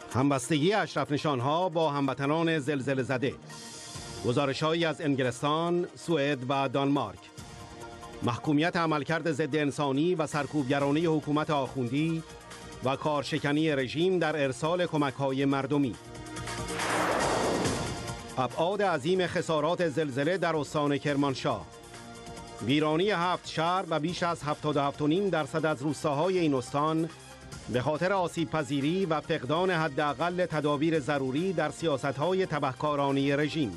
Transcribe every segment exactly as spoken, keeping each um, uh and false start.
همبستگی اشرف نشان‌ها با هموطنان زلزله زده. گزارش‌هایی از انگلستان، سوئد و دانمارک. محکومیت عملکرد ضد انسانی و سرکوبگرانه حکومت آخوندی و کارشکنی رژیم در ارسال کمک‌های مردمی. ابعاد عظیم خسارات زلزله در استان کرمانشاه. ویرانی هفت شهر و بیش از هفتاد و هفت و نیم درصد از روستاهای این استان به خاطر آسیب پذیری و فقدان حداقل تدابیر ضروری در سیاست‌های تبهکارانه رژیم.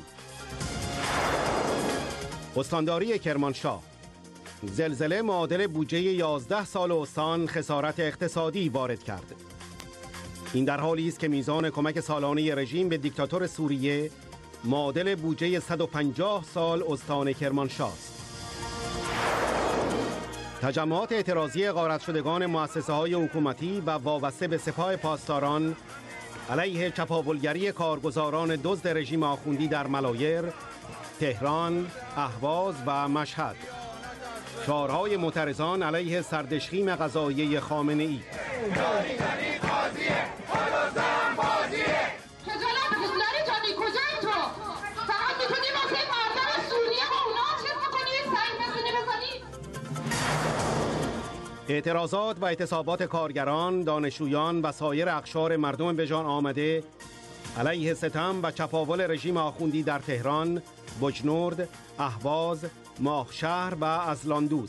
استانداری کرمانشاه. زلزله معادل بودجه یازده سال استان خسارت اقتصادی وارد کرد. این در حالی است که میزان کمک سالانه رژیم به دیکتاتور سوریه معادل بودجه صد و پنجاه سال استان کرمانشاه است. تجمعات اعتراضی غارت شدگان مؤسسه‌های حکومتی و وابسته به سپاه پاسداران علیه چپاولگری کارگزاران دزد رژیم آخوندی در ملایر، تهران، اهواز و مشهد. شعارهای معترضان علیه سردشخیم قضاییه خامنه‌ای. اعتراضات و اعتصابات کارگران، دانشجویان و سایر اقشار مردم به جان آمده علیه ستم و چپاول رژیم آخوندی در تهران، بجنورد، اهواز، ماهشهر و ازلاندوز.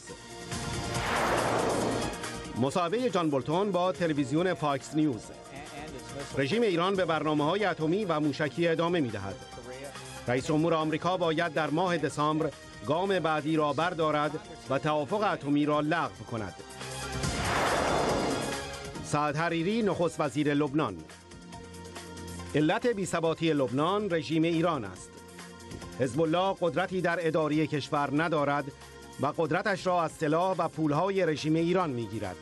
مصاحبه جان بولتون با تلویزیون فاکس نیوز. رژیم ایران به برنامه‌های اتمی و موشکی ادامه می‌دهد. رئیس جمهور آمریکا باید در ماه دسامبر گام بعدی را بردارد و توافق اتمی را لغو کند. سعد حریری نخست وزیر لبنان. علت بی‌ثباتی لبنان رژیم ایران است. حزب الله قدرتی در اداره کشور ندارد و قدرتش را از سلاح و پولهای رژیم ایران می‌گیرد.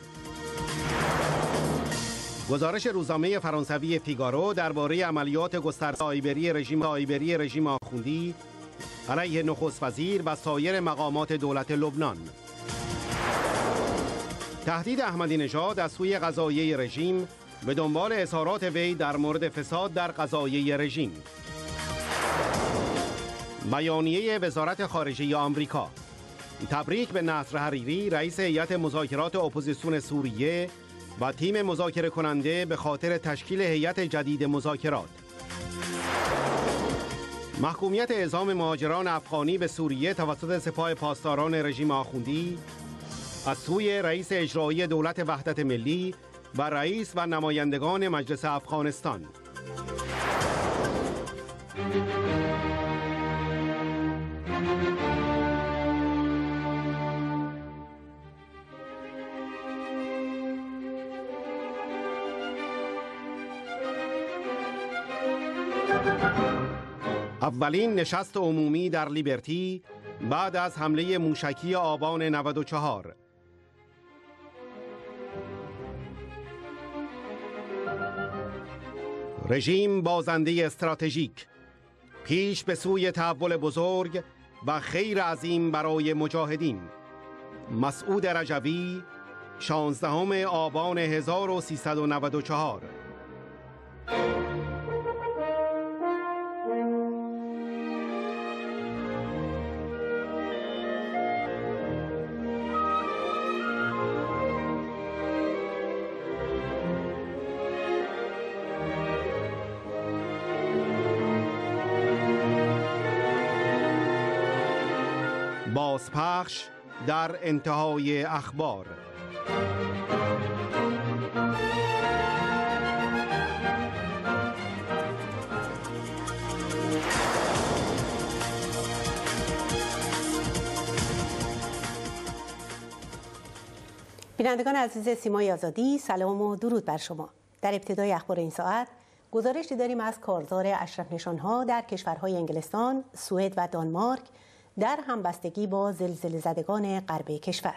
گزارش روزنامه فرانسوی فیگارو درباره عملیات گسترده سایبری رژیم سایبری رژیم آخوندی علیه نخست وزیر و سایر مقامات دولت لبنان. تهدید احمدی نژاد از سوی قضاییه رژیم به دنبال اظهارات وی در مورد فساد در قضاییه رژیم. بیانیه وزارت خارجه آمریکا. تبریک به نصر حریری رئیس هیئت مذاکرات اپوزیسیون سوریه و تیم مذاکره کننده به خاطر تشکیل هیئت جدید مذاکرات. محکومیت اعزام مهاجران افغانی به سوریه توسط سپاه پاسداران رژیم آخوندی از سوی رئیس اجرایی دولت وحدت ملی و رئیس و نمایندگان مجلس افغانستان. اولین نشست عمومی در لیبرتی بعد از حمله موشکی آبان نود و چهار. رژیم بازنده استراتژیک، پیش به سوی تحول بزرگ و خیر عظیم برای مجاهدین. مسعود رجوی، شانزدهم آبان هزار و سیصد و نود و چهار. بازپخش در انتهای اخبار. بینندگان عزیز سیمای آزادی، سلام و درود بر شما. در ابتدای اخبار این ساعت گزارشی داریم از کارزار اشرف نشان‌ها در کشورهای انگلستان، سوئد و دانمارک در همبستگی با زلزله زدگان غرب کشور.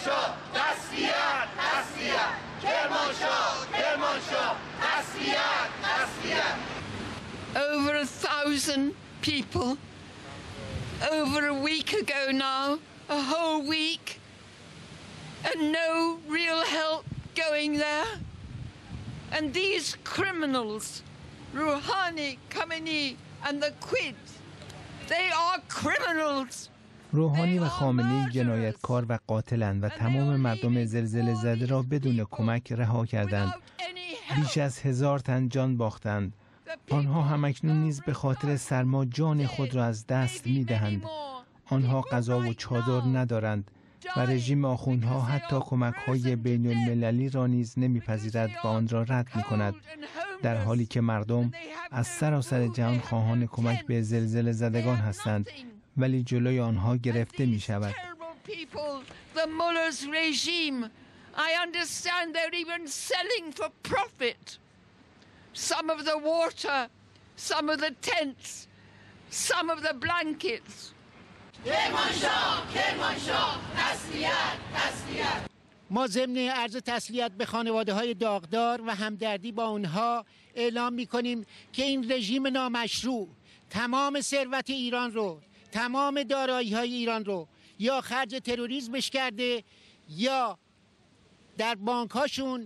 کرمانشاه تسلیت تسلیت کرمانشاه کرمانشاه تسلیت تسلیت. Over a thousand people over a week ago now, a whole week, and no real help going there. And these criminals, Rouhani, Khamenei and the Quids, they are criminals. روحانی و خامنه‌ای جنایتکار و قاتلند و تمام مردم زلزله زده را بدون کمک رها کردند. بیش از هزار تن جان باختند. آنها همکنون نیز به خاطر سرما جان خود را از دست می‌دهند. آنها غذا و چادر ندارند و رژیم آخوندها حتی کمک‌های بین المللی را نیز نمی‌پذیرد و آن را رد می‌کند، در حالی که مردم از سراسر جهان خواهان کمک به زلزله زدگان هستند، ولی جلوی آنها گرفته می‌شود. The Mullah's regime, I understand they're even selling for profit some of the water, some of the tents, some of the blankets. کرمانشاه کرمانشاه تسلیت تسلیت. ما ضمن عرض تسلیت به خانواده‌های داغدار و همدردی با اونها اعلام می‌کنیم که این رژیم نامشروع تمام ثروت ایران رو، تمام دارایی‌های ایران رو یا خرج تروریسمش کرده یا در بانک‌هاشون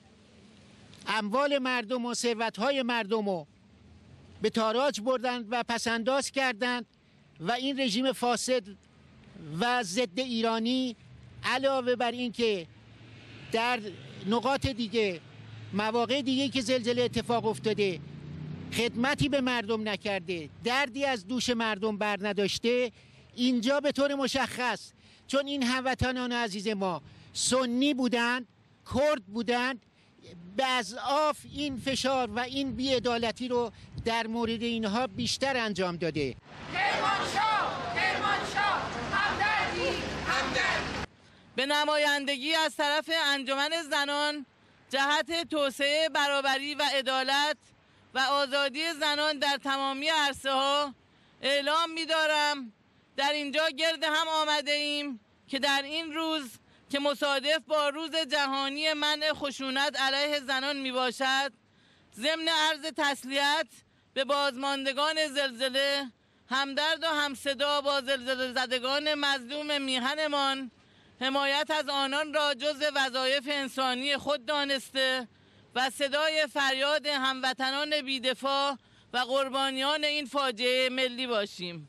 اموال مردم و ثروت‌های مردم رو به تاراج بردند و پس‌انداز کردند و این رژیم فاسد و ضد ایرانی علاوه بر این که در نقاط دیگه مواقع دیگه که زلزله اتفاق افتاده خدمتی به مردم نکرده، دردی از دوش مردم بر نداشته، اینجا به طور مشخص چون این هموطنان عزیز ما سنی بودند، کرد بودند، به اضعاف این فشار و این بی‌عدالتی رو در مورد اینها بیشتر انجام داده. کرمانشاه کرمانشاه همدردی همدرد. به نمایندگی از طرف انجمن زنان جهت توسعه برابری و عدالت و آزادی زنان در تمامی عرصه‌ها اعلام می‌دارم در اینجا گرد هم آمده ایم که در این روز که مصادف با روز جهانی منع خشونت علیه زنان می باشد، ضمن عرض تسلیت به بازماندگان زلزله، همدرد و همصدا با زلزله زدگان مظلوم میهنمان، حمایت از آنان را جزء وظایف انسانی خود دانسته و صدای فریاد هموطنان بی‌دفاع و قربانیان این فاجعه ملی باشیم.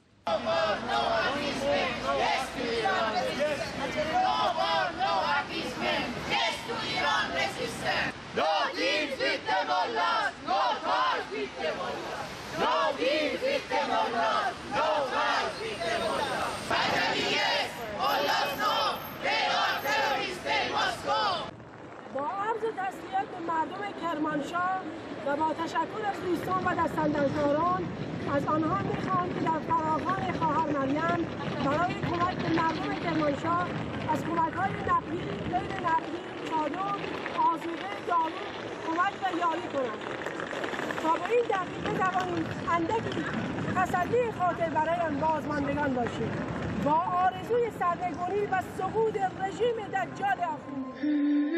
با عرض تسلیت به مردم کرمانشاه و با تشکر از دوستان و دستاندرکاران از آنها میخوام که در فراخوان خواهر مریم برای کمک به مردم کرمانشاه از کمک‌های نقدی، غیر نقدی، چادر، آذوقه، دارو کمک و یاری کنند تا به این دقیقه بتوانیم اندکی تسلی خاطر برای آن بازماندگان باشیم با آرزوی سرنگونی و سقوط رژیم دجال آخوندی.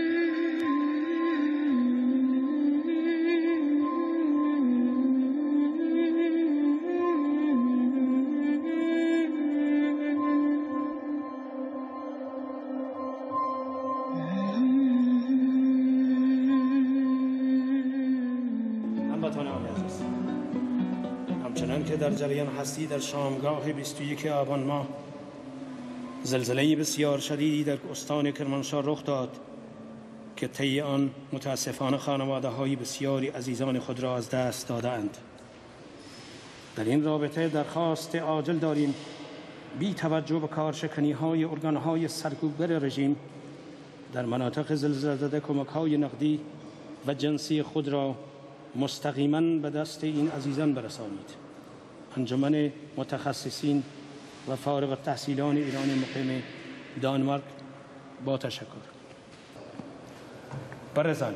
همچنان که در جریان هستی در شامگاه بیست و یکم آبان ماه زلزله بسیار شدیدی در استان کرمانشاه رخ داد که طی آن متاسفانه خانواده های بسیاری عزیزان خود را از دست دادند. در این رابطه درخواست عاجل داریم بی توجه به کارشکنی های ارگان های سرکوبگر رژیم در مناطق زلزله زده کمک های نقدی و جنسی خود را مستقیما به دست این عزیزان برسانید. انجمن متخصصین و فارغ التحصیلان ایرانی مقیم دانمارک با تشکر. برزن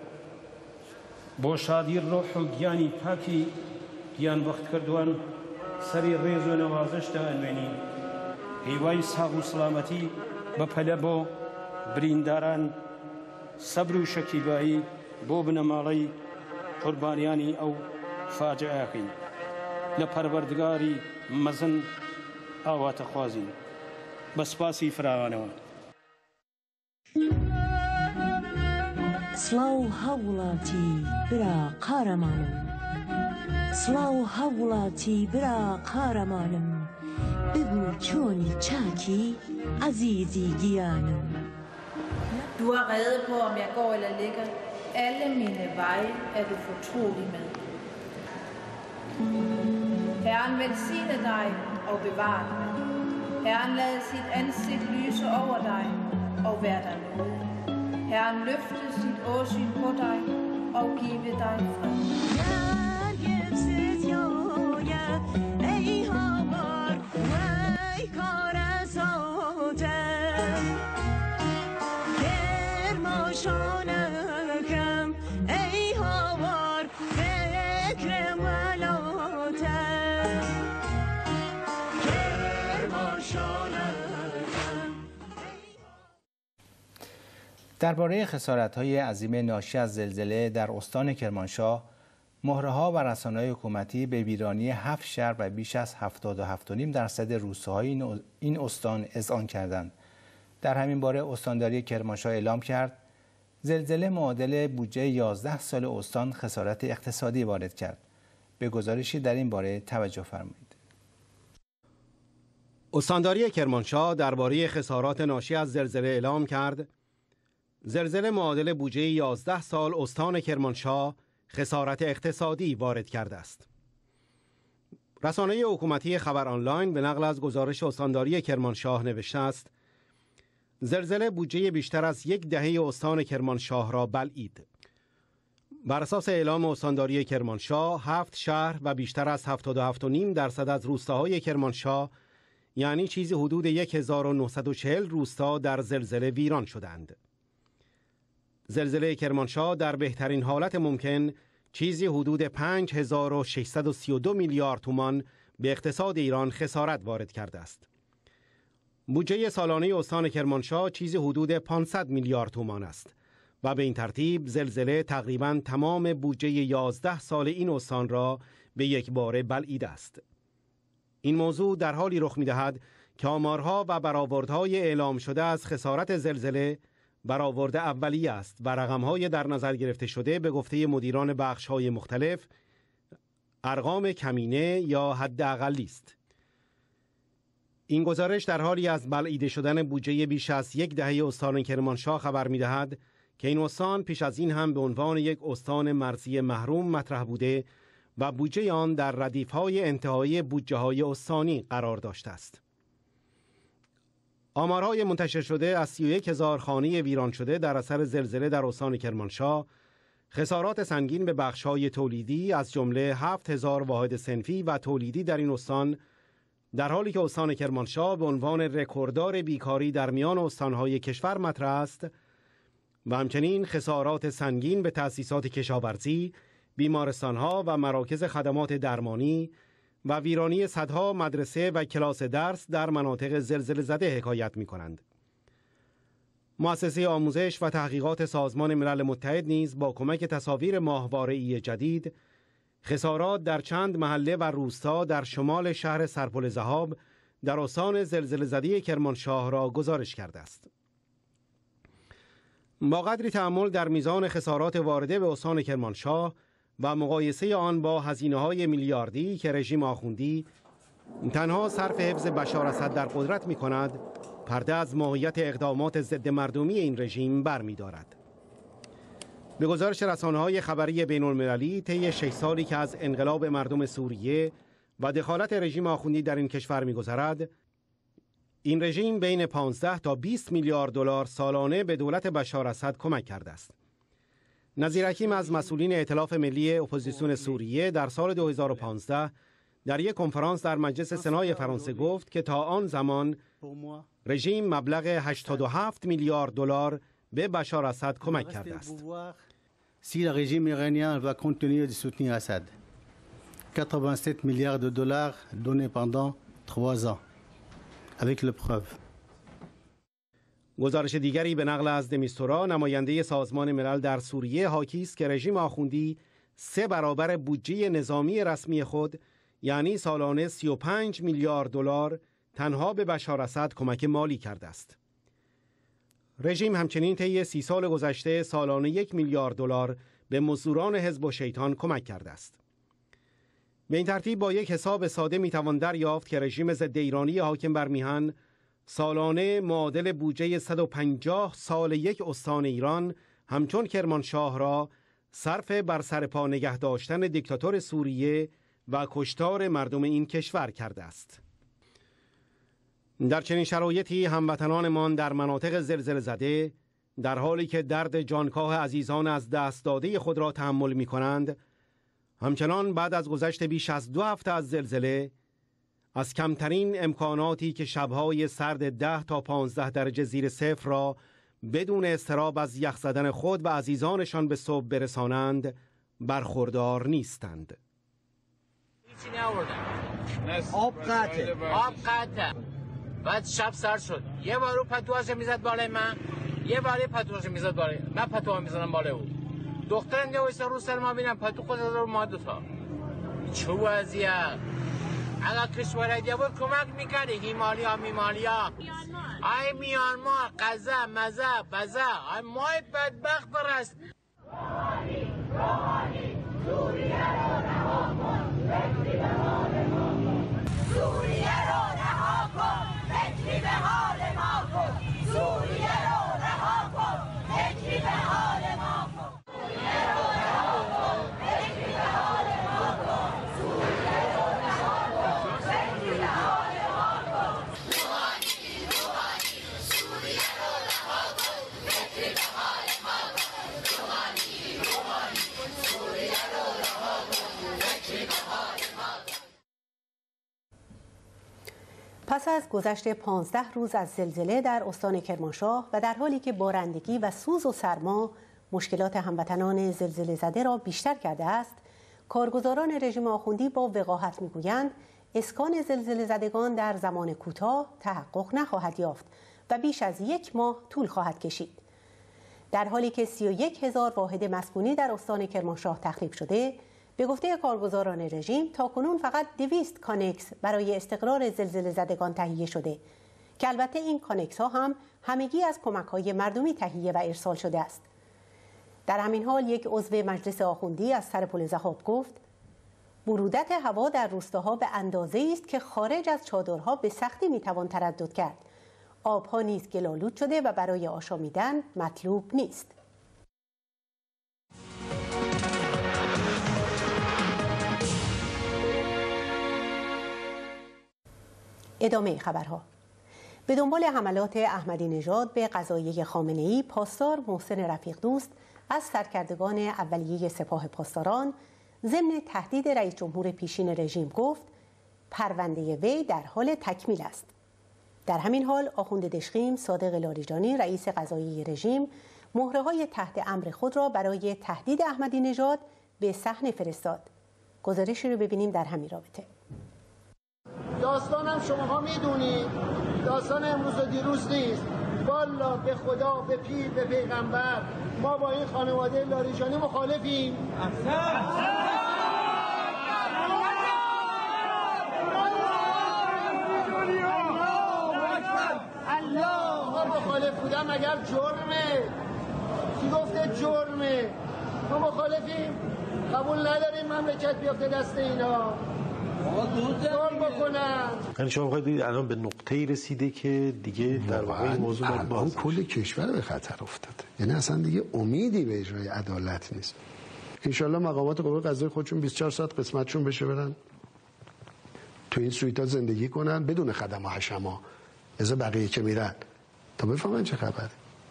با شادی روح و گیانی پاکی گیان وقت کردوان سری ریز و نوازش دا انوینی هیوای ساق و سلامتی با پلبو برینداران صبر و شکیبایی بۆ بنەماڵەی قوربانیانی ئەو فاجعەکەی لە پەروەردگاری مەزن ئاواتەخوازی بە سپاسی فراوانەوە. سڵاو هەوڵاتی برا قارەمانم، سڵاو هەوڵاتی برا قارەمانم، بگو چۆنی چاکی عزیزی گیانم. Du har rede på, om jeg går eller ligger. Alle mine veje er du fortrolig med. Herren velsigne dig og bevare dig. Herren lade sit ansigt lyse over dig og være dig nåde. Herren løfte sit åsyn på dig og give dig fred. درباره خسارت‌های عظیم ناشی از زلزله در استان کرمانشاه، مهره‌ها و رسانه‌های حکومتی به ویرانی هفت شهر و بیش از هفتاد و هفت و نیم درصد روستاهای این استان اذعان کردند. در همین باره استانداری کرمانشاه اعلام کرد زلزله معادل بودجه یازده سال استان خسارت اقتصادی وارد کرد. به گزارشی در این باره توجه فرمایید. استانداری کرمانشاه درباره خسارات ناشی از زلزله اعلام کرد زلزله معادل بودجه یازده سال استان کرمانشاه خسارت اقتصادی وارد کرده است. رسانه حکومتی خبر آنلاین به نقل از گزارش استانداری کرمانشاه نوشته است زلزله بودجه بیشتر از یک دهه استان کرمانشاه را بلعید. بر اساس اعلام استانداری کرمانشاه، هفت شهر و بیشتر از هفتاد و هفت و نیم درصد از روستاهای کرمانشاه، یعنی چیزی حدود هزار و نهصد و چهل روستا در زلزله ویران شدند. زلزله کرمانشاه در بهترین حالت ممکن چیزی حدود پنج هزار و ششصد و سی و دو میلیارد تومان به اقتصاد ایران خسارت وارد کرده است. بودجه سالانه استان کرمانشاه چیزی حدود پانصد میلیارد تومان است و به این ترتیب زلزله تقریباً تمام بودجه یازده سال این استان را به یک باره بلعیده است. این موضوع در حالی رخ می‌دهد که آمارها و برآوردهای اعلام شده از خسارت زلزله برآورد اولیه است و رقم‌های در نظر گرفته شده به گفته مدیران بخش‌های مختلف ارقام کمینه یا حداقلی است. این گزارش در حالی از بلعیده شدن بودجه بیش از یک دهه استان کرمانشاه خبر می‌دهد که این استان پیش از این هم به عنوان یک استان مرزی محروم مطرح بوده و بودجه آن در ردیف‌های انتهایی بودجه‌های استانی قرار داشته است. آمارهای منتشر شده از سی و یک هزار خانه ویران شده در اثر زلزله در استان کرمانشاه، خسارات سنگین به بخش‌های تولیدی از جمله هفت هزار واحد صنفی و تولیدی در این استان، در حالی که استان کرمانشاه به عنوان رکورددار بیکاری در میان استان‌های کشور مطرح است و همچنین خسارات سنگین به تأسیسات کشاورزی، بیمارستان‌ها و مراکز خدمات درمانی و ویرانی صدها مدرسه و کلاس درس در مناطق زلزله زده حکایت می‌کنند. مؤسسه آموزش و تحقیقات سازمان ملل متحد نیز با کمک تصاویر ماهواره‌ای جدید خسارات در چند محله و روستا در شمال شهر سرپل ذهاب در استان زلزله زده کرمانشاه را گزارش کرده است. با قدری تأمل در میزان خسارات وارده به استان کرمانشاه و مقایسه آن با هزینه‌های میلیاردی که رژیم آخوندی تنها صرف حفظ بشار اسد در قدرت می‌کند، پرده از ماهیت اقدامات ضد مردمی این رژیم برمی‌دارد. به گزارش رسانه‌های خبری بین‌المللی، طی شش سالی که از انقلاب مردم سوریه و دخالت رژیم آخوندی در این کشور می‌گذرد، این رژیم بین پانزده تا بیست میلیارد دلار سالانه به دولت بشار اسد کمک کرده است. نظیر حکیم از مسئولین ائتلاف ملی اپوزیسیون سوریه در سال دو هزار و پانزده در یک کنفرانس در مجلس سنای فرانسه گفت که تا آن زمان رژیم مبلغ هشتاد و هفت میلیارد دلار به بشار اسد کمک کرده است. Si le régime iranien va continuer de soutenir Assad, quatre-vingt-sept milliards de dollars donnés pendant trois ans, avec les preuves. گزارش دیگری به نقل از دمیستورا، نماینده سازمان ملل در سوریه، حاکی است که رژیم آخوندی سه برابر بودجه نظامی رسمی خود، یعنی سالانه سی و پنج میلیارد دلار تنها به بشار اسد کمک مالی کرده است. رژیم همچنین طی سی سال گذشته سالانه یک میلیارد دلار به مزدوران حزب الشیطان کمک کرده است. به این ترتیب با یک حساب ساده میتوان دریافت که رژیم ضد ایرانی حاکم بر میهن سالانه معادل بودجه صد و پنجاه سال یک استان ایران همچون کرمانشاه را صرف بر سر پا نگه داشتن دیکتاتور سوریه و کشتار مردم این کشور کرده است. در چنین شرایطی هموطنانمان در مناطق زلزله زده در حالی که درد جانکاه عزیزان از دست داده خود را تحمل می کنند، همچنان بعد از گذشت بیش از دو هفته از زلزله از کمترین امکاناتی که شبهای سرد ده تا پانزده درجه زیر صفر را بدون اضطراب از یخ زدن خود و عزیزانشان به صبح برسانند برخوردار نیستند. هیچی نآوردن. آب قطعه. آب قطعه. بعد شب سر شد. یه بارو پتوهاش میزد بالای من، یه باری پتوهاش میزد بالای من، پتوها میزدم بالای او. دخترم یه وایسا رو سر ما بینم پتو خود رو ما دوتا. چه وضعیه؟ اگر کشور دیگه بود کمک میکردی، هیمالیا میمالیا ای میانمار قزه مزه بزه ای مای بدبخت برست. روحانی روحانی سوریه رو رها کن، فکری به حال ما کن. سوریه رو رها کن، فکری به حال ما کن. سوریه رو رها کن، فکری به حال ما کن. سوریه رو رها کن، فکری به حال ما کن. سوریه رو رها کن، فکری به حال ما کن. روحانی روحانی سوریه رو رها کن، فکری به حال ما کن. روحانی روحانی سوریه رو رها کن، فکری به حال ما کن. پس از گذشت پانزده روز از زلزله در استان کرمانشاه و در حالی که بارندگی و سوز و سرما مشکلات هموطنان زلزله زده را بیشتر کرده است، کارگزاران رژیم آخوندی با وقاحت میگویند اسکان زلزله زدگان در زمان کوتاه تحقق نخواهد یافت و بیش از یک ماه طول خواهد کشید. در حالی که سی و یک هزار واحد مسکونی در استان کرمانشاه تخریب شده، به گفته کارگزاران رژیم تاکنون فقط دویست کانکس برای استقرار زلزله زدگان تهیه شده که البته این کانکس ها هم همگی از کمک های مردمی تهیه و ارسال شده است. در همین حال یک عضو مجلس آخوندی از سر پل ضحاک گفت برودت هوا در روستاها به اندازه‌ای است که خارج از چادرها به سختی میتوان تردد کرد. آبها نیز گل‌آلود شده و برای آشامیدن مطلوب نیست. ادامه خبرها. به دنبال حملات احمدی نژاد به قضایه خامنه‌ای، پاسدار محسن رفیق دوست از سرکردگان اولیه سپاه پاسداران ضمن تهدید رئیس جمهور پیشین رژیم گفت پرونده وی در حال تکمیل است. در همین حال آخوند دشخیم صادق لاریجانی رئیس قضاییه رژیم مهره‌های تحت امر خود را برای تهدید احمدی نژاد به صحنه فرستاد. گزارشی رو ببینیم در همین رابطه. داستانم شماها میدونید، داستان امروز و دیروز نیست. والا به خدا، به پیر، به پیغمبر ما با این خانواده لاریجانی مخالفیم. الله ما مخالف بودم اگر جرمه. کی گفته جرمه؟ ما مخالفیم، قبول نداریم مملکت بیافته دست اینا. یعنی شما می‌خواید بگید الان به نقطه‌ای رسیده که دیگه در واقع این موضوع باید باز کل کشور به خطر افتاده. یعنی اصلا دیگه امیدی به اجرای عدالت نیست. انشالله مقامات قوه قضاییه خودشون بیست و چهار ساعت قسمتشون بشه برن تو این سویت‌ها زندگی کنن بدون خدم و حشما، از بقیه که میرن تا بفهمن چه خبره.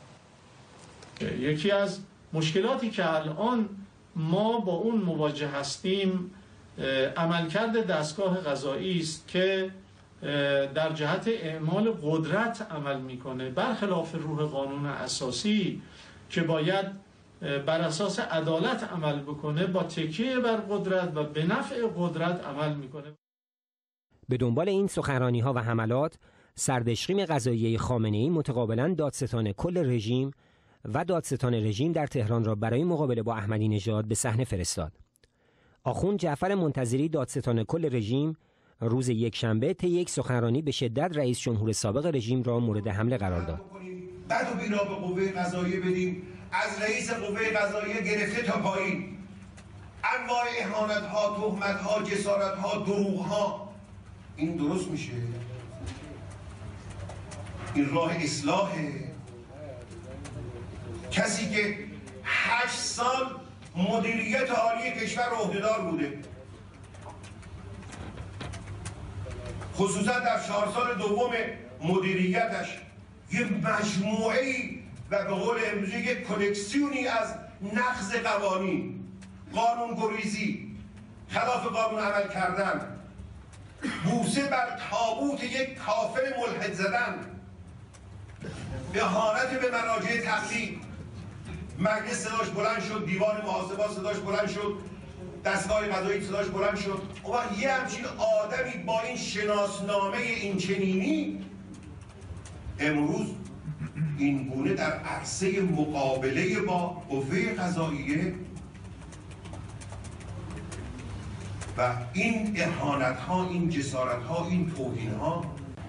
یکی از مشکلاتی که الان ما با اون مواجه هستیم عملکرد دستگاه قضایی است که در جهت اعمال قدرت عمل میکنه، برخلاف روح قانون اساسی که باید بر اساس عدالت عمل بکنه، با تکیه بر قدرت و به نفع قدرت عمل میکنه. به دنبال این سخنرانی‌ها و حملات سردشقیم قضاییه خامنه‌ای متقابلاً دادستان کل رژیم و دادستان رژیم در تهران را برای مقابله با احمدی نژاد به صحنه فرستاد. آخوند جعفر منتظری دادستان کل رژیم روز یکشنبه طی یک سخنرانی به شدت رئیس جمهور سابق رژیم را مورد حمله قرار داد. بد و بیرا به قوه قضاییه بدیم، از رئیس قوه قضاییه گرفته تا پایین، انواع اهانت‌ها، تهمت‌ها، جسارت‌ها، دروغ‌ها. این درست میشه؟ این راه اصلاحه؟ کسی که هشت سال مدیریت عالی کشور عهدهدار بوده، خصوصا در چهار سال دوم مدیریتش یه مجموعه‌ای و به قول امروزی یک کلکسیونی از نقض قوانین، قانون گریزی، خلاف قانون عمل کردن، بوسه بر تابوت یک کافر ملحد زدن، اهانت به مراجع تقلید. مجلس صداش بلند شد، دیوان محاسبات صداش بلند شد، دستگاه قضایی صداش بلند شد. و یه همچین آدمی با این شناسنامه این چنینی امروز این گونه در عرصه مقابله با قوه قضاییه و این اهانت ها، این جسارت ها، این توهین ها،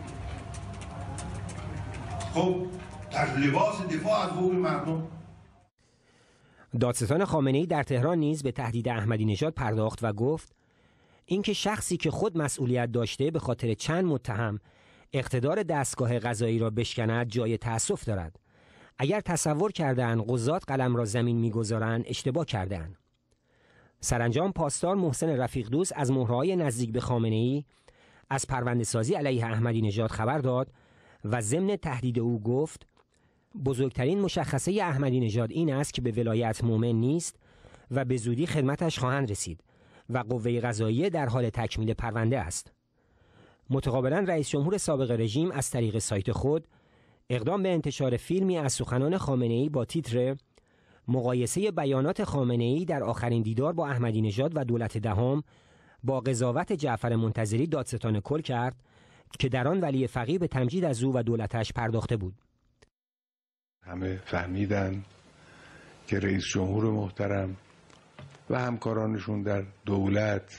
خب در لباس دفاع از حقوق مردم. دادستان خامنه‌ای در تهران نیز به تهدید احمدی نژاد پرداخت و گفت اینکه شخصی که خود مسئولیت داشته به خاطر چند متهم اقتدار دستگاه قضایی را بشکند جای تأسف دارد. اگر تصور کردند قضات قلم را زمین می‌گذارند اشتباه کردند. سرانجام پاسدار محسن رفیق دوست از مهره‌های نزدیک به خامنه‌ای از پرونده‌سازی علیه احمدی نژاد خبر داد و ضمن تهدید او گفت بزرگترین مشخصه احمدی نژاد این است که به ولایت مؤمن نیست و به زودی خدمتش خواهند رسید و قوه قضاییه در حال تکمیل پرونده است. متقابلا رئیس جمهور سابق رژیم از طریق سایت خود اقدام به انتشار فیلمی از سخنان خامنه‌ای با تیتر مقایسه بیانات خامنه‌ای در آخرین دیدار با احمدی نژاد و دولت دهم با قضاوت جعفر منتظری دادستان کل کرد که در آن ولی فقیه به تمجید از او و دولتش پرداخته بود. همه فهمیدن که رئیس جمهور محترم و همکارانشون در دولت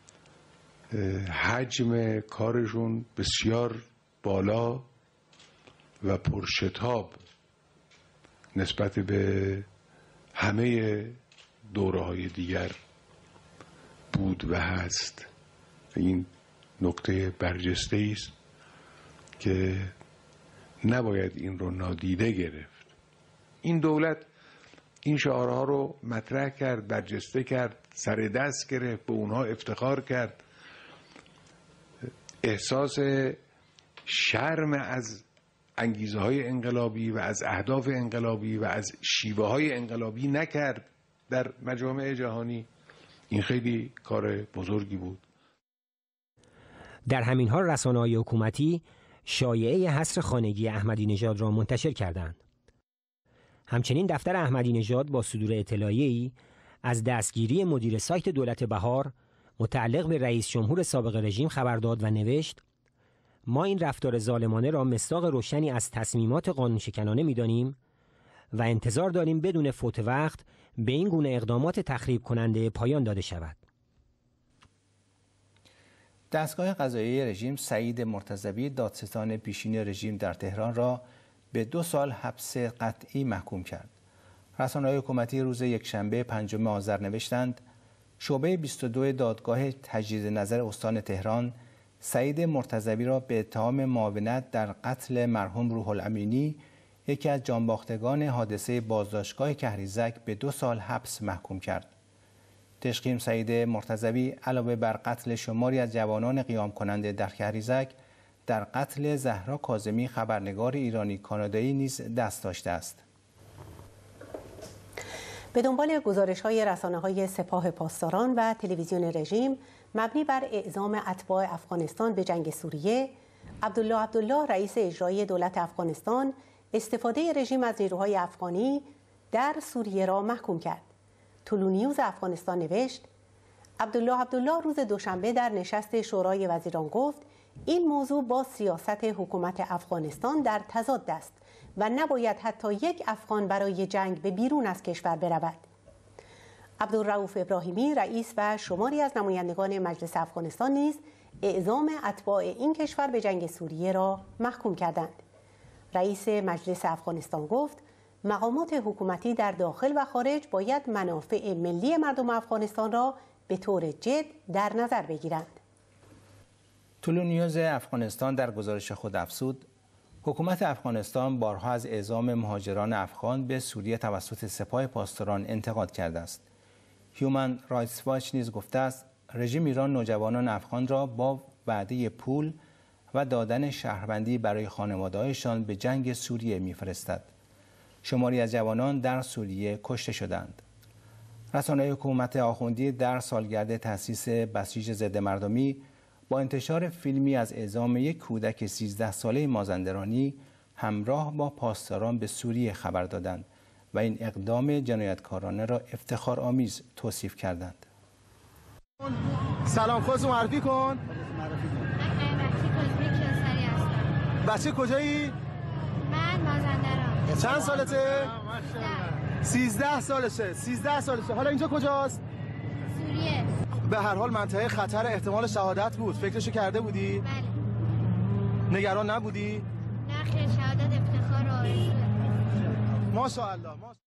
حجم کارشون بسیار بالا و پرشتاب نسبت به همه دوره‌های دیگر بود و هست. این نکته برجسته است که نباید این رو نادیده گرفت. این دولت این شعارها رو مطرح کرد، برجسته کرد، سر دست گرفت، به اونها افتخار کرد. احساس شرم از انگیزه های انقلابی و از اهداف انقلابی و از شیوه های انقلابی نکرد در مجامع جهانی. این خیلی کار بزرگی بود. در همین حال رسانه‌های حکومتی شایعه حصر خانگی احمدی نژاد را منتشر کردند. همچنین دفتر احمدی نژاد با صدور اطلاعیه‌ای از دستگیری مدیر سایت دولت بهار متعلق به رئیس جمهور سابق رژیم خبر داد و نوشت ما این رفتار ظالمانه را مصداق روشنی از تصمیمات قانونشکنانه می‌دانیم و انتظار داریم بدون فوت وقت به این گونه اقدامات تخریب کننده پایان داده شود. دستگاه قضایی رژیم سعید مرتضوی دادستان پیشین رژیم در تهران را به دو سال حبس قطعی محکوم کرد. رسانه‌های حکومتی روز یکشنبه پنجم آذر نوشتند شعبه بیست و دو دادگاه تجدید نظر استان تهران سعید مرتضوی را به اتهام معاونت در قتل مرحوم روح الامینی یکی از جانباختگان حادثه بازداشتگاه کهریزک به دو سال حبس محکوم کرد. تشخیم سعید مرتضوی علاوه بر قتل شماری از جوانان قیام کننده در کهریزک در قتل زهرا کاظمی خبرنگار ایرانی کانادایی نیز دست داشته است. به دنبال گزارش‌های رسانه‌های سپاه پاسداران و تلویزیون رژیم مبنی بر اعزام اتباع افغانستان به جنگ سوریه، عبدالله عبدالله رئیس اجرایی دولت افغانستان استفاده رژیم از نیروهای افغانی در سوریه را محکوم کرد. طلوع نیوز افغانستان نوشت عبدالله عبدالله روز دوشنبه در نشست شورای وزیران گفت این موضوع با سیاست حکومت افغانستان در تضاد است و نباید حتی یک افغان برای جنگ به بیرون از کشور برود. عبدالرؤوف ابراهیمی رئیس و شماری از نمایندگان مجلس افغانستان نیز اعزام اتباع این کشور به جنگ سوریه را محکوم کردند. رئیس مجلس افغانستان گفت مقامات حکومتی در داخل و خارج باید منافع ملی مردم افغانستان را به طور جد در نظر بگیرند. طلوع نیوز افغانستان در گزارش خود افزود حکومت افغانستان بارها از اعزام مهاجران افغان به سوریه توسط سپاه پاسداران انتقاد کرده است. هیومن رایتس واچ نیز گفته است رژیم ایران نوجوانان افغان را با وعده پول و دادن شهروندی برای خانواده‌هایشان به جنگ سوریه می‌فرستد. شماری از جوانان در سوریه کشته شدند. رسانه‌های حکومت آخوندی در سالگرد تأسیس بسیج ضد مردمی با انتشار فیلمی از اعزام یک کودک سیزده ساله مازندرانی همراه با پاسداران به سوریه خبر دادند و این اقدام جنایتکارانه را افتخارآمیز توصیف کردند. سلام، خودتو معرفی کن. بچه کجایی؟ من مازندران. چند سالته؟ سیزده سالشه. سیزده سالشه. حالا اینجا کجاست؟ سوریه. به هر حال منطقه خطر احتمال شهادت بود. فکرشو کرده بودی؟ بله. نگران نبودی؟ نه خیر، شهادت افتخار و آرزوه. ماشاءالله.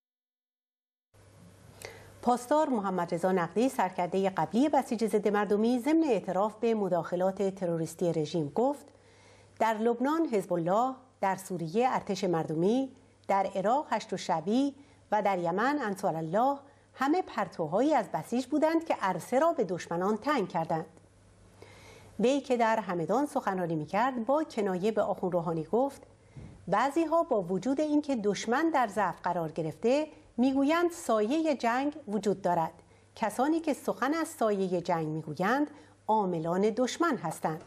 پاسدار محمد رضا نقدی سرکرده قبلی بسیج ضد مردمی ضمن اعتراف به مداخلات تروریستی رژیم گفت در لبنان حزب الله، در سوریه ارتش مردمی، در عراق هشت‌الشعبی و در یمن انصارالله همه پرتوهایی از بسیج بودند که عرصه را به دشمنان تنگ کردند. وی که در همدان سخنرانی می‌کرد با کنایه به آخوند روحانی گفت بعضی‌ها با وجود اینکه دشمن در ضعف قرار گرفته میگویند سایه جنگ وجود دارد. کسانی که سخن از سایه جنگ میگویند عاملان دشمن هستند.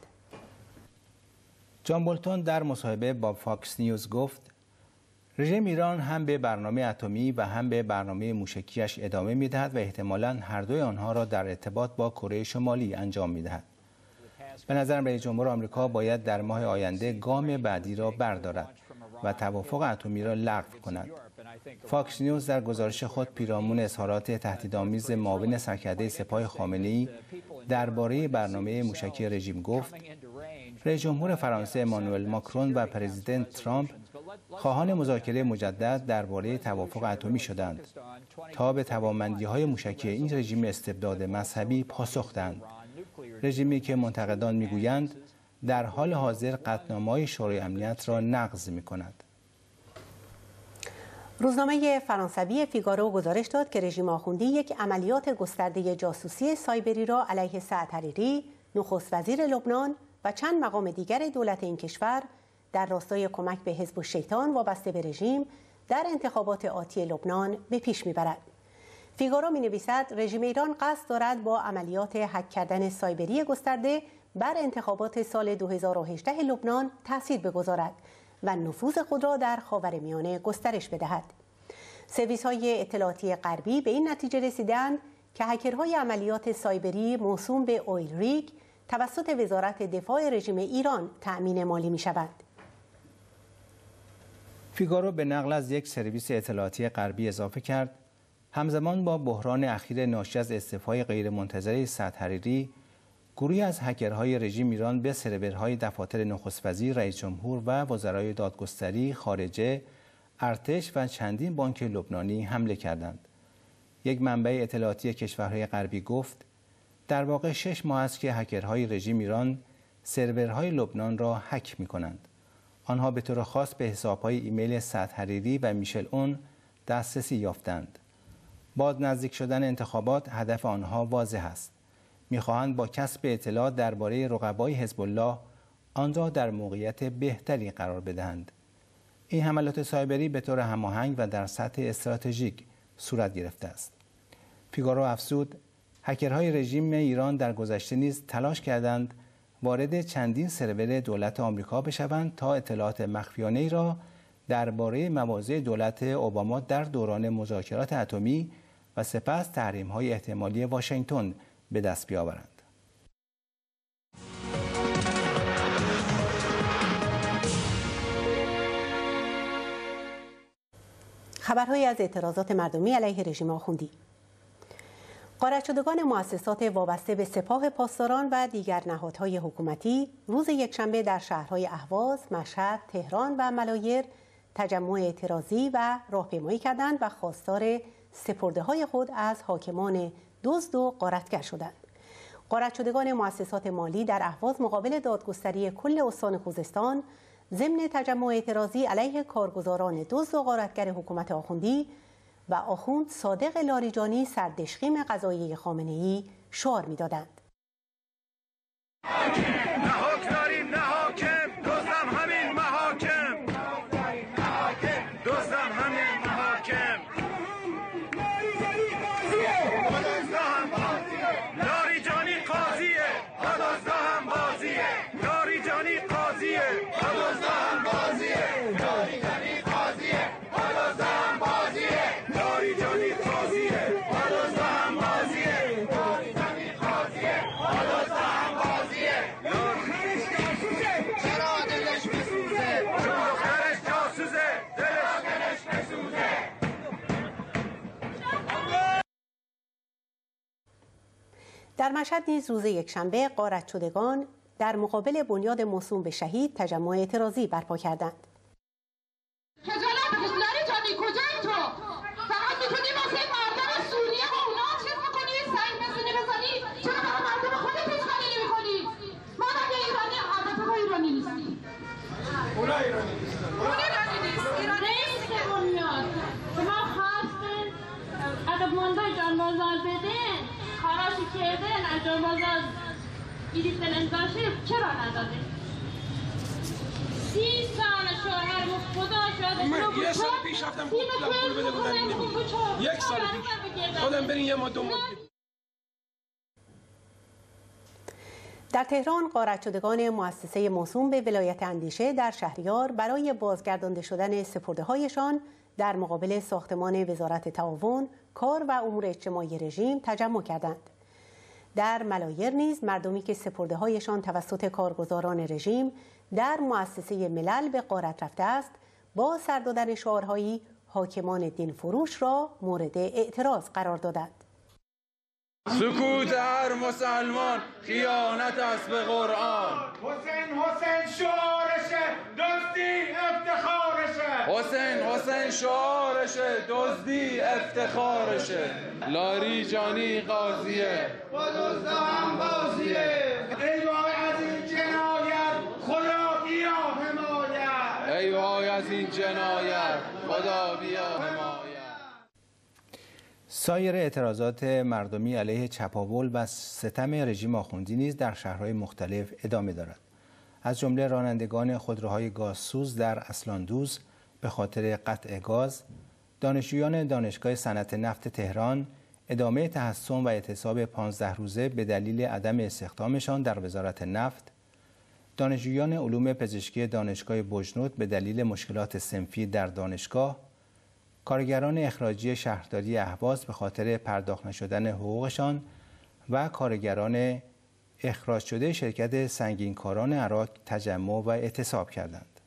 جان بولتون در مصاحبه با فاکس نیوز گفت رژیم ایران هم به برنامه اتمی و هم به برنامه موشکیش ادامه میدهد و احتمالاً هر دوی آنها را در ارتباط با کره شمالی انجام میدهد. به نظرم رئیس جمهور آمریکا باید در ماه آینده گام بعدی را بردارد و توافق اتمی را لغو کند. فاکس نیوز در گزارش خود پیرامون اظهارات تهدیدآمیز معاون سرکرده سپاه خامنه‌ای درباره برنامه موشکی رژیم گفت رئیس جمهور فرانسه امانوئل ماکرون و پرزیدنت ترامپ خواهان مذاکره مجدد درباره توافق اتمی شدند تا به توانمندی‌های موشکی این رژیم استبداد مذهبی پاسخ دهند. رژیمی که منتقدان میگویند در حال حاضر قطعنامه‌های شورای امنیت را نقض می‌کند. روزنامه فرانسوی فیگارو گزارش داد که رژیم آخوندی یک عملیات گسترده جاسوسی سایبری را علیه سعد حریری، نخست وزیر لبنان و چند مقام دیگر دولت این کشور در راستای کمک به حزب الشیطان وابسته به رژیم در انتخابات آتی لبنان به پیش میبرد. فیگارو می‌نویسد رژیم ایران قصد دارد با عملیات هک کردن سایبری گسترده بر انتخابات سال دو هزار و هجده لبنان تأثیر بگذارد و نفوذ خود را در خاورمیانه گسترش بدهد. سرویس‌های اطلاعاتی غربی به این نتیجه رسیدند که هکرهای عملیات سایبری موسوم به اویل ریگ توسط وزارت دفاع رژیم ایران تأمین مالی می‌شود. فیگارو به نقل از یک سرویس اطلاعاتی غربی اضافه کرد همزمان با بحران اخیر ناشی از استعفای غیرمنتظره سعد حریری، گروهی از هکرهای رژیم ایران به سرورهای دفاتر نخست وزیر، رئیس جمهور و وزرای دادگستری، خارجه، ارتش و چندین بانک لبنانی حمله کردند. یک منبع اطلاعاتی کشورهای غربی گفت در واقع شش ماه است که هکرهای رژیم ایران سرورهای لبنان را هک می‌کنند. آنها به طور خاص به حساب‌های ایمیل سعد حریری و میشل اون دسترسی یافتند. با نزدیک شدن انتخابات هدف آنها واضح است. می‌خواهند با کسب اطلاع درباره رقبای حزب الله آن را در موقعیت بهتری قرار بدهند. این حملات سایبری به طور هماهنگ و در سطح استراتژیک صورت گرفته است. فیگارو افزود هکرهای رژیم ایران در گذشته نیز تلاش کردند وارد چندین سرور دولت آمریکا بشوند تا اطلاعات مخفیانه‌ای را درباره مواضع دولت اوباما در دوران مذاکرات اتمی و سپس تحریم‌های احتمالی واشنگتن به دست بیاورند. خبرهایی از اعتراضات مردمی علیه رژیم آخوندی. غارت شدگان مؤسسات وابسته به سپاه پاسداران و دیگر نهادهای حکومتی روز یکشنبه در شهرهای اهواز، مشهد، تهران و ملایر تجمع اعتراضی و راهپیمایی کردند و خواستار سپرده‌های خود از حاکمان دزد و غارتگر شدند. غارت شدگان مؤسسات مالی در اهواز مقابل دادگستری کل استان خوزستان ضمن تجمع اعتراضی علیه کارگزاران دزد و غارتگر حکومت آخوندی و آخوند صادق لاریجانی سردشخیم قضاییه خامنه‌ای شعار می‌دادند. نه حکم داریم نه حاکم، دزدم همین محاکم، دزدم همین محاکم، لاریجانی قاضیه، دزدا هم بازیه، لاریجانی قاضیه، دزدا هم بازیه، لاریجانی قاضیه، دزدا هم بازیه، لاریجانی قاضیه، دزدا هم بازیه، لاریجانی قاضیه، دزدا هم بازیه، دخترش جاسوسه، چرا دلش بسوزه، دخترش جاسوسه، دلش بسوزه. در مشهد نیز روز یکشنبه غارت شدگان در مقابل بنیاد موسوم به شهید تجمع اعتراضی برپا کردند. خجالت بکش لاریجانی، کجایی تو؟ فقط میتونی واسه مردم سوریه و اونا چیز میکنی؟ سنگ بزنی بزنی؟ چرا برای مردم خودت هیچ کاری نمیکنی؟ ما مگه ایرانی؟ البته ما ایرانی نیستی. اونا ایرانی نیستن. اونا ایرانی نیست. ایرانی نیست که میاد. شما خواستین اگه مونده جان بازار بدین، خراشی کردین از جان بازار گیریتن انداشی، چرا ندادین؟ سی سال شوهر خدا شده من یه سال پیش رفتم پول پول بده بودن این نمیده. یک سال پیش خودم برین یه ما دو ما در تهران غارت شدگان مؤسسه موسوم به ولایت اندیشه در شهریار برای بازگردانده شدن سپرده‌هایشان در مقابل ساختمان وزارت تعاون، کار و امور اجتماعی رژیم تجمع کردند. در ملایر نیز مردمی که سپرده‌هایشان توسط کارگزاران رژیم در مؤسسه ملل به غارت رفته است، با سر دادن شعارهایی حاکمان دین فروش را مورد اعتراض قرار دادند. سکوت هر مسلمان خیانت است به قرآن. حسین حسین شعارشه، دزدی افتخارشه. حسین حسین شعارشه، دزدی افتخارشه. لاریجانی قاضیه، با دزدا هم بازیه. ای وای از این جنایت، خدا بیا حمایت. ای وای از این جنایت، خدا بیا حمایت. سایر اعتراضات مردمی علیه چپاول و ستم رژیم آخوندی نیز در شهرهای مختلف ادامه دارد. از جمله رانندگان خودروهای گازسوز در اصلاندوز به خاطر قطع گاز، دانشجویان دانشگاه صنعت نفت تهران ادامه تحصن و اعتصاب پانزده روزه به دلیل عدم استخدامشان در وزارت نفت، دانشجویان علوم پزشکی دانشگاه بجنورد به دلیل مشکلات صنفی در دانشگاه، کارگران اخراجی شهرداری اهواز به خاطر پرداخت نشدن حقوقشان و کارگران اخراج شده شرکت سنگینکاران عراق تجمع و اعتصاب کردند.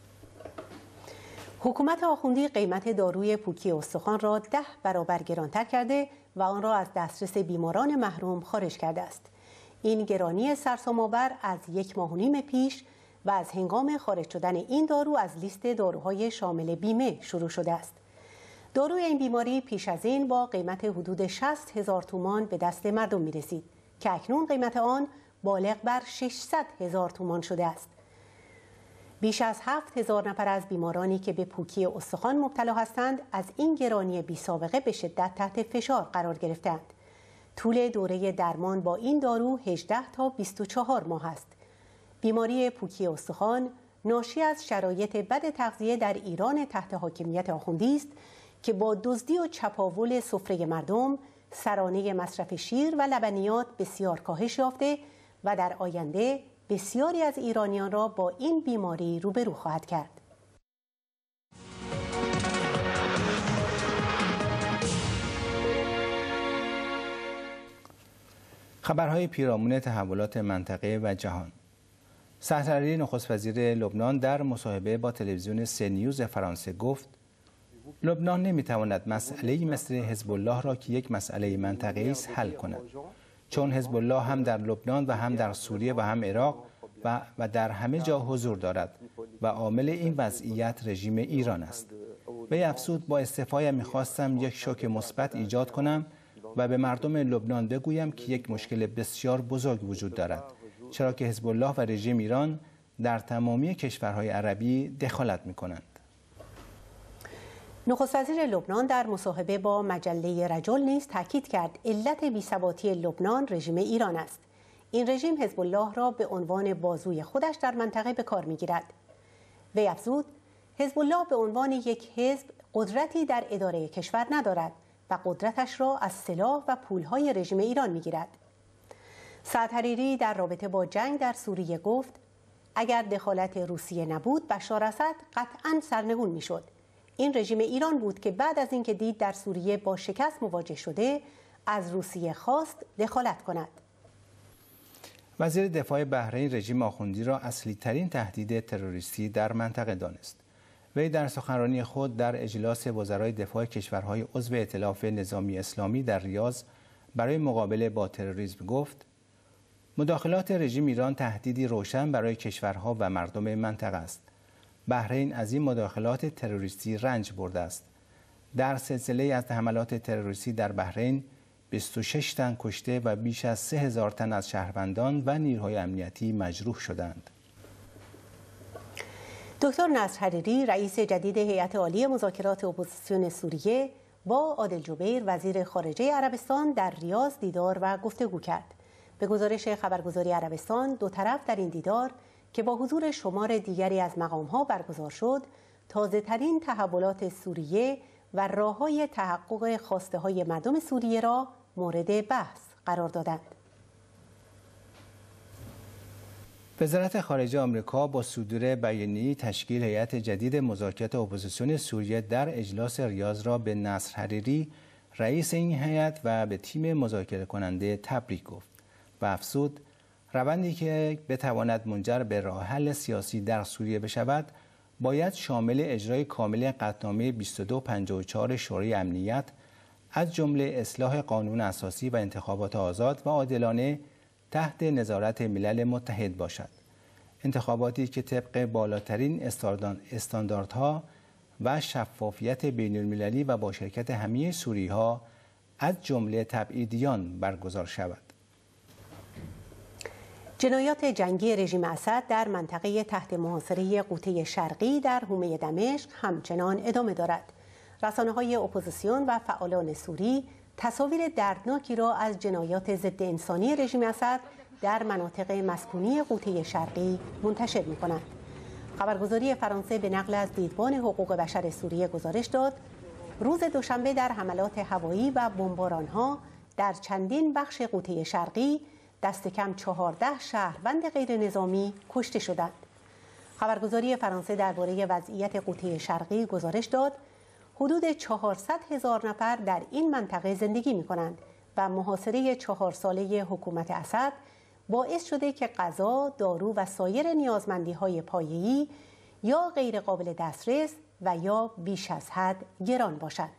حکومت آخوندی قیمت داروی پوکی استخوان را ده برابر گرانتر کرده و آن را از دسترس بیماران محروم خارج کرده است. این گرانی سرسام‌آور از یک ماه و نیم پیش و از هنگام خارج شدن این دارو از لیست داروهای شامل بیمه شروع شده است. داروی این بیماری پیش از این با قیمت حدود شصت هزار تومان به دست مردم می رسید که اکنون قیمت آن بالغ بر ششصد هزار تومان شده است. بیش از هفت هزار نفر از بیمارانی که به پوکی استخوان مبتلا هستند از این گرانی بی سابقه به شدت تحت فشار قرار گرفتند. طول دوره درمان با این دارو هجده تا بیست و چهار ماه است. بیماری پوکی استخوان ناشی از شرایط بد تغذیه در ایران تحت حاکمیت آخوندی است که با دزدی و چپاول سفره مردم سرانه مصرف شیر و لبنیات بسیار کاهش یافته و در آینده بسیاری از ایرانیان را با این بیماری روبرو خواهد کرد. خبرهای پیرامون تحولات منطقه و جهان. سحرری نخست وزیر لبنان در مصاحبه با تلویزیون سه نیوز فرانسه گفت لبنان نمیتواند مسئله‌ای مثل حزب الله را که یک مسئله منطقه‌ای است حل کند، چون حزب الله هم در لبنان و هم در سوریه و هم عراق و و در همه جا حضور دارد و عامل این وضعیت رژیم ایران است. وی افزود با استعفایم می‌خواستم یک شوک مثبت ایجاد کنم و به مردم لبنان بگویم که یک مشکل بسیار بزرگ وجود دارد، چرا که حزب الله و رژیم ایران در تمامی کشورهای عربی دخالت می‌کنند. نخست وزیر لبنان در مصاحبه با مجله رجل نیز تاکید کرد علت بی‌ثباتی لبنان رژیم ایران است. این رژیم حزب الله را به عنوان بازوی خودش در منطقه به کار می‌گیرد. وی افزود حزب الله به عنوان یک حزب قدرتی در اداره کشور ندارد و قدرتش را از سلاح و پولهای رژیم ایران می‌گیرد. سعد حریری در رابطه با جنگ در سوریه گفت اگر دخالت روسیه نبود بشار اسد قطعاً سرنگون می‌شد. این رژیم ایران بود که بعد از اینکه دید در سوریه با شکست مواجه شده از روسیه خواست دخالت کند. وزیر دفاع بحرین رژیم آخوندی را اصلی ترین تهدید تروریستی در منطقه دانست. وی در سخنرانی خود در اجلاس وزرای دفاع کشورهای عضو ائتلاف نظامی اسلامی در ریاض برای مقابله با تروریسم گفت مداخلات رژیم ایران تهدیدی روشن برای کشورها و مردم منطقه است. بحرین از این مداخلات تروریستی رنج برده است. در سلسله از حملات تروریستی در بحرین بیست و شش تن کشته و بیش از سه هزار تن از شهروندان و نیروهای امنیتی مجروح شدند. دکتر نصر حریری رئیس جدید هیئت عالی مذاکرات اپوزیسیون سوریه با عادل جبیر وزیر خارجه عربستان در ریاض دیدار و گفتگو کرد. به گزارش خبرگزاری عربستان دو طرف در این دیدار که با حضور شمار دیگری از مقام‌ها برگزار شد، تازه‌ترین تحولات سوریه و راه‌های تحقق خواسته‌های مردم سوریه را مورد بحث قرار دادند. وزارت خارجه آمریکا با صدور بیانیه‌ای تشکیل هیئت جدید مذاکرات اپوزیسیون سوریه در اجلاس ریاض را به نصر حریری رئیس این هیئت و به تیم مذاکره کننده تبریک گفت و افزود روندی که بتواند منجر به راه حل سیاسی در سوریه بشود باید شامل اجرای کامل قطعنامه بیست و دو پنجاه و چهار شورای امنیت از جمله اصلاح قانون اساسی و انتخابات آزاد و عادلانه تحت نظارت ملل متحد باشد. انتخاباتی که طبق بالاترین استانداردها و شفافیت بین المللی و با شرکت همه سوری‌ها از جمله تبعیدیان برگزار شود. جنایات جنگی رژیم اسد در منطقه تحت محاصره غوطه شرقی در حومه دمشق همچنان ادامه دارد. رسانه‌های اپوزیسیون و فعالان سوری تصاویر دردناکی را از جنایات ضد انسانی رژیم اسد در مناطق مسکونی غوطه شرقی منتشر می‌کنند. خبرگزاری فرانسه به نقل از دیدبان حقوق بشر سوریه گزارش داد روز دوشنبه در حملات هوایی و بمباران‌ها در چندین بخش غوطه شرقی دست کم چهارده شهروند غیر نظامی کشته شدند. خبرگزاری فرانسه درباره وضعیت غوطه شرقی گزارش داد حدود چهارصد هزار نفر در این منطقه زندگی می‌کنند و محاصره چهار ساله حکومت اسد باعث شده که غذا، دارو و سایر نیازمندی‌های پایه‌ای یا غیر قابل دسترس و یا بیش از حد گران باشد.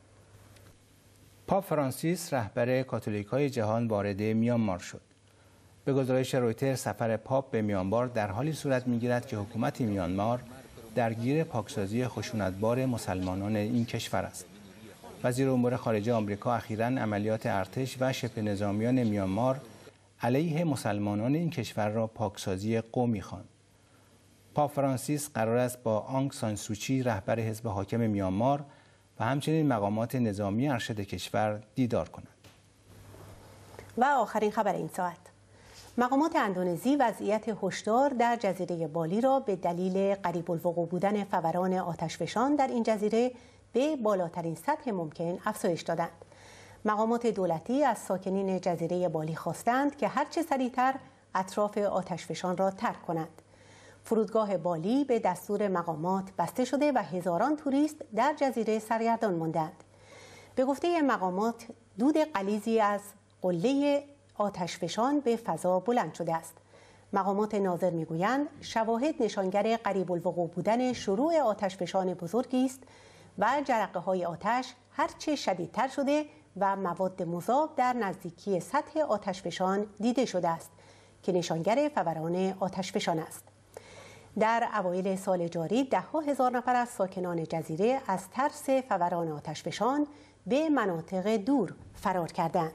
پاپ فرانسیس رهبر کاتولیک‌های جهان وارد میانمار شد. به گزارش رویتر سفر پاپ به میانمار در حالی صورت می‌گیرد که حکومت میانمار درگیر پاکسازی خشونتبار مسلمانان این کشور است. وزیر امور خارجه آمریکا اخیراً عملیات ارتش و شبه نظامیان میانمار علیه مسلمانان این کشور را پاکسازی قومی خواند. پاپ فرانسیس قرار است با آنگ سان سوچی رهبر حزب حاکم میانمار و همچنین مقامات نظامی ارشد کشور دیدار کند. و آخرین خبر این ساعت: مقامات اندونزی وضعیت هشدار در جزیره بالی را به دلیل قریب الوقوع بودن فوران آتشفشان در این جزیره به بالاترین سطح ممکن افزایش دادند. مقامات دولتی از ساکنین جزیره بالی خواستند که هرچه سریعتر اطراف آتشفشان را ترک کنند. فرودگاه بالی به دستور مقامات بسته شده و هزاران توریست در جزیره سرگردان ماندند. به گفته مقامات دود غلیظی از قله آتشفشان به فضا بلند شده است. مقامات ناظر میگویند شواهد نشانگر قریب الوقوع بودن شروع آتشفشان بزرگی است و جرقه های آتش هرچه شدیدتر شده و مواد مذاب در نزدیکی سطح آتشفشان دیده شده است که نشانگر فوران آتشفشان است. در اوایل سال جاری ده ها هزار نفر از ساکنان جزیره از ترس فوران آتشفشان به مناطق دور فرار کردند.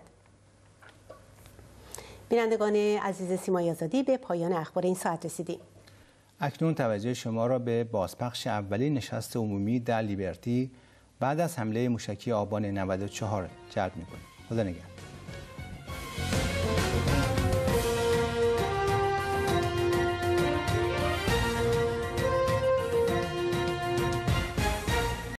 بینندگان عزیز سیمای آزادی، به پایان اخبار این ساعت رسیدیم. اکنون توجه شما را به بازپخش اولین نشست عمومی در لیبرتی بعد از حمله موشکی آبان نود و چهار جلب می‌کنیم. خدا نگهدار.